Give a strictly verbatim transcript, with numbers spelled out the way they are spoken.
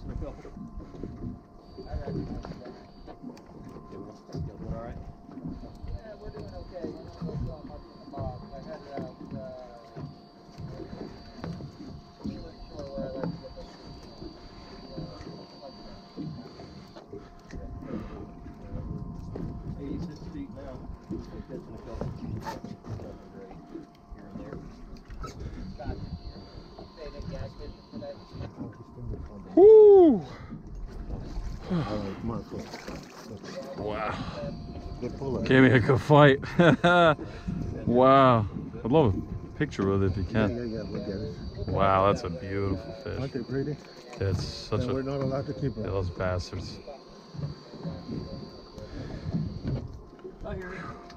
catching a couple. I recognize that. Y'all doing all right? Yeah, we're doing okay. We're not really so much in the bog. I had uh, uh, we went shore where I like to get those fish. eighty-six feet now. We're catching a couple. Nothing great here and there. Scott, staying in gas fishing today? Woo! Wow. Wow. Gave me a good fight. Wow. I'd love a picture with it if you Yeah, can. yeah, yeah, look at it. Wow, that's a beautiful Aren't fish. they pretty? It's such And a... we're not allowed to keep Yeah, them. those bastards. I hear you.